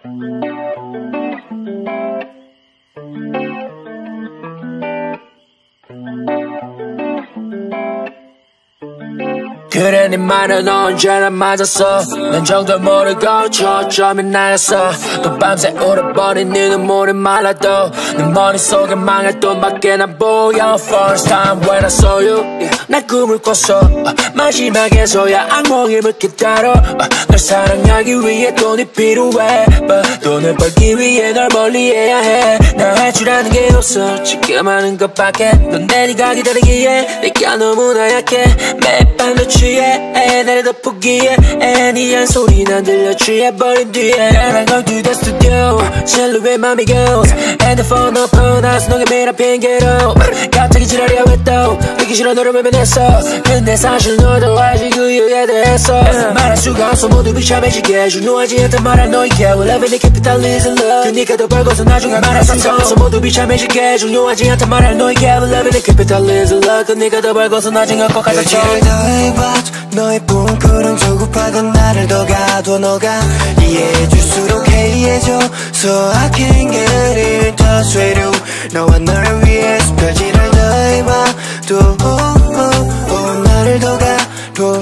그래 네 말은 언제나 맞았어. 난 정도 모르고 초점이 나갔어. 또 밤새 울어버린 네 눈물이 말라도 내 머릿속에 망할 돈밖에 안 보여. First time when I saw you 날 꿈을 꿨어. 마지막에서야 악몽이 묻게 따로 널 사랑하기 위해 돈이 필요해. But 돈을 벌기 위해 널 멀리해야 해. 나 할 줄 아는 게 없어. 지금 하는 것밖에. 넌 내가 기다리기에 내가 너무나 약해. 매일 밤 너 취해 나를 덮으기에 네 한 소리 난 들려 취해버린 뒤에 나랑 going to the studio 실루엣 맘이 goes 핸드폰 오픈 나서 너의 매일 핑계로 갑자기 지랄이야 왜 또 듣기 싫어 너를 외면했어. 근데 사실 너도 알지 그 이유에 대해서 말할 수가 없어. 모두 비참해지게 중요하지 않단 말할 너에게 We're living in capitalism love 그니까 더 벌고서 나중에 말할 수가 없어. 모두 비참해지게 중요하지 않단 말할 너에게 We're living in capitalism love 그니까 더 벌고서 나중에 꼭 가서 너의 뽕kur은 조급하던 나를 더 가둬. 너가 이해해줄수록 해이해져 So I can't get in touch with you. 너와 너를 위해서 별짓을 더 해봐. 또 나를 더 가둬.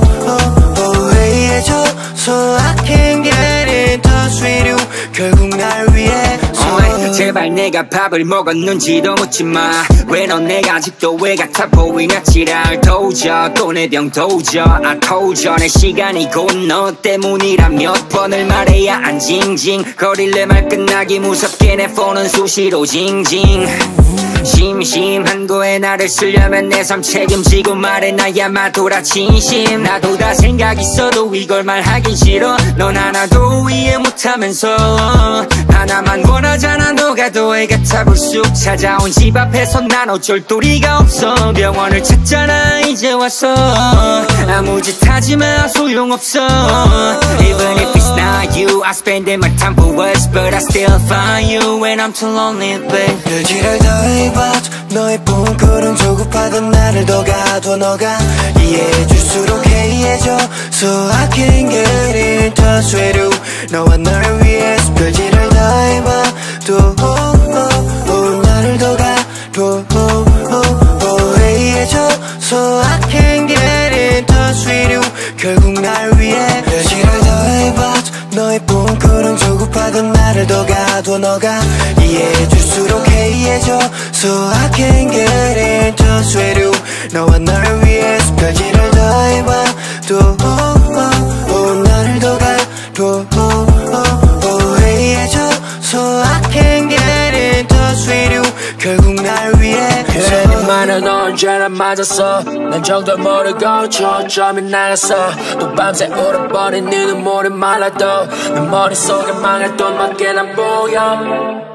해이해져 So I can't get in touch with you. 결국 날 위해 제발 내가 밥을 먹었는지도 묻지마. 왜 넌 내가 아직도 왜 같아 보이냐. 지랄 도저 또 내 병 도저. I told you 내 시간이 곧 너 때문이라 몇 번을 말해야 안 징징 거릴래 말 끝나기 무섭게 내 폰은 수시로 징징. 심심한 거에 나를 쓰려면 내 삶 책임지고 말해 나야 마도라 진심. 나도 다 생각 있어도 이걸 말하긴 싫어. 넌 하나도 이해 못하면서 하나만 원하잖아. 너가 더 애 같아 불쑥 찾아온 집 앞에서 난 어쩔 도리가 없어. 병원을 찾잖아 이제 와서 아무 짓 하지마 소용없어. Even if it's not you I spend my time for words But I still find you when I'm too lonely babe. 별짓을 더 해봐도 너의 뽕kur은 조급하던 나를 더 가둬. 너가 이해해줄수록 해이해져 So I can't get in touch with you. 너와 너를 위해서 별짓을 더 해봐. 또 나를 더 가둬. 해이해져 So I can't get in touch with you. 결국 날 위해 별짓을 더 해봐도 너의 뽕kur은 조급하던 나를 더 가둬. 너가 이해해줄수록 해이해져 So I can't get in touch with you. 너와 너를 위해서 별짓을 더 해봐. 또 나를 더 가둬. 해이해져 So I can't get in touch with you. 결국 날 위해 그래 네 말은 언제나 맞았어. 난 정도 모르고 초점이 나갔어. 또 밤새 울어버린 네 눈물이 말라도 내 머릿속에 망할 돈밖에 안 보여.